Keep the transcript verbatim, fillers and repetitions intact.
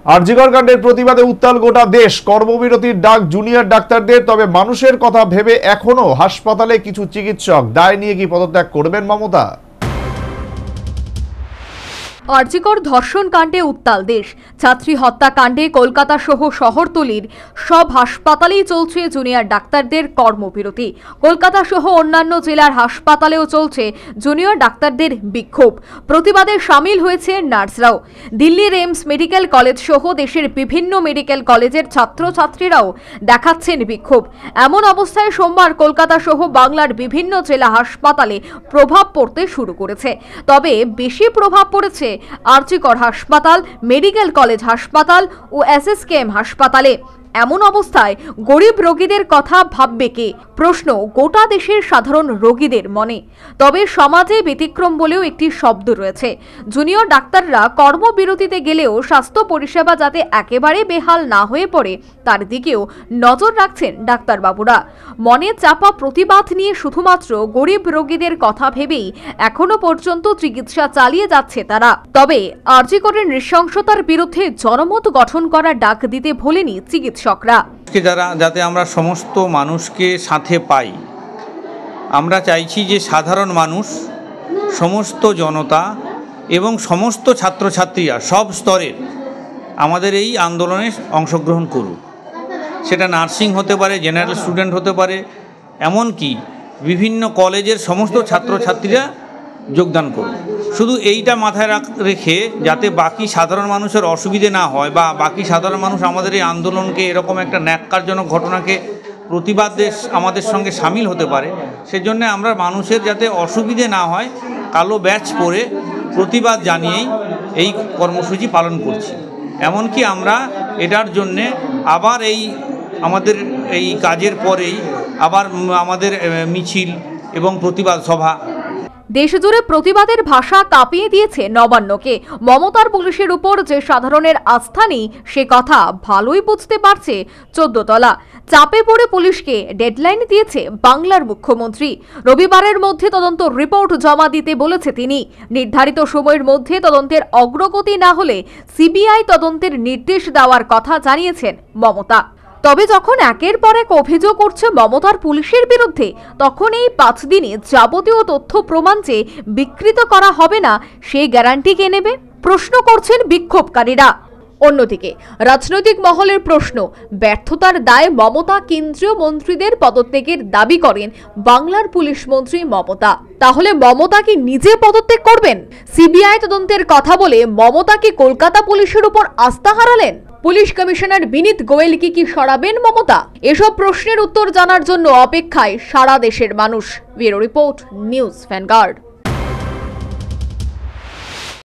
আরজিকর কাণ্ডের প্রতিবাদে উত্তাল গোটা দেশ। কর্মবিরতির ডাক জুনিয়র ডাক্তারদের। তবে মানুষের কথা ভেবে এখনো হাসপাতালে কিছু চিকিৎসক। দায় নিয়ে কি পদত্যাগ করবেন মমতা? আরজিকর ধর্ষণ কাণ্ডে উত্তাল দেশ। ছাত্রী হত্যাকাণ্ডে কলকাতা সহ শহরতলির সব হাসপাতালেই চলছে জুনিয়র ডাক্তারদের কর্মবিরতি। কলকাতা সহ অন্যান্য জেলার হাসপাতালেও চলছে জুনিয়র ডাক্তারদের বিক্ষোভ। প্রতিবাদে সামিল হয়েছে নার্সরাও। দিল্লির এইমস মেডিকেল কলেজ সহ দেশের বিভিন্ন মেডিকেল কলেজের ছাত্রছাত্রীরাও দেখাচ্ছেন বিক্ষোভ। এমন অবস্থায় সোমবার কলকাতা সহ বাংলার বিভিন্ন জেলা হাসপাতালে প্রভাব পড়তে শুরু করেছে। তবে বেশি প্রভাব পড়েছে আরজিকর হাসপাতাল, মেডিকেল কলেজ হাসপাতাল ও এসএসকেএম হাসপাতালে। এমন অবস্থায় গরিব রোগীদের কথা ভাববে কে? প্রশ্ন গোটা দেশের সাধারণ রোগীদের মনে। তবে সমাজে ব্যতিক্রম বলেও একটি শব্দ রয়েছে। জুনিয়র ডাক্তাররা কর্মবিরতিতে গেলেও স্বাস্থ্য পরিষেবা যাতে একেবারে বেহাল না হয়ে পড়ে তার দিকেও নজর রাখছেন ডাক্তারবাবুরা। মনে চাপা প্রতিবাদ নিয়ে শুধুমাত্র গরিব রোগীদের কথা ভেবেই এখনো পর্যন্ত চিকিৎসা চালিয়ে যাচ্ছে তারা। তবে আরজিকরের নৃশংসতার বিরুদ্ধে জনমত গঠন করার ডাক দিতে ভোলেনি চিকিৎসা যারা যাতে আমরা সমস্ত মানুষকে সাথে পাই। আমরা চাইছি যে সাধারণ মানুষ, সমস্ত জনতা এবং সমস্ত ছাত্রছাত্রীরা সব স্তরের আমাদের এই আন্দোলনে অংশগ্রহণ করুক। সেটা নার্সিং হতে পারে, জেনারেল স্টুডেন্ট হতে পারে, এমনকি বিভিন্ন কলেজের সমস্ত ছাত্রছাত্রীরা যোগদান করুন। শুধু এইটা মাথায় রেখে যাতে বাকি সাধারণ মানুষের অসুবিধে না হয় বা বাকি সাধারণ মানুষ আমাদের এই আন্দোলনকে এরকম একটা ন্যাক্কারজনক ঘটনাকে প্রতিবাদে আমাদের সঙ্গে সামিল হতে পারে, সেজন্য আমরা মানুষের যাতে অসুবিধে না হয় কালো ব্যাচ পরে প্রতিবাদ জানিয়েই এই কর্মসূচি পালন করছি। এমনকি আমরা এটার জন্যে আবার এই আমাদের এই কাজের পরেই আবার আমাদের মিছিল এবং প্রতিবাদ সভা। দেশজুড়ে প্রতিবাদের ভাষা কাঁপিয়ে দিয়েছে নবান্নকে। মমতার পুলিশের উপর যে সাধারণের আস্থা নেই সে কথা ভালোই বুঝতে পারছে চোদ্দ তলা। চাপে পড়ে পুলিশকে ডেডলাইন দিয়েছে বাংলার মুখ্যমন্ত্রী। রবিবারের মধ্যে তদন্ত রিপোর্ট জমা দিতে বলেছে তিনি। নির্ধারিত সময়ের মধ্যে তদন্তের অগ্রগতি না হলে সিবিআই তদন্তের নির্দেশ দেওয়ার কথা জানিয়েছেন মমতা। তবে যখন একের পর এক অভিযোগ করছে মমতার পুলিশের বিরুদ্ধে, তখন এই পাঁচ দিনে যাবতীয় তথ্য প্রমাণ যে বিকৃত করা হবে না সেই গ্যারান্টি কে নেবে? প্রশ্ন করছেন বিক্ষোভকারীরা। অন্যদিকে রাজনৈতিক মহলের প্রশ্ন, ব্যর্থতার দায়ে মমতা কেন্দ্রীয় মন্ত্রীদের পদত্যাগের দাবি করেন বাংলার পুলিশ মন্ত্রী মমতা। তাহলে মমতা কি নিজে পদত্যাগ করবেন? সিবিআই তদন্তের কথা বলে মমতা কি কলকাতা পুলিশের উপর আস্থা হারালেন? পুলিশ কমিশনার বিনীত গোয়েলকে কি সরাবেন মমতা? এসব প্রশ্নের উত্তর জানার জন্য অপেক্ষায় সারা দেশের মানুষ। Bureau report, news vanguard.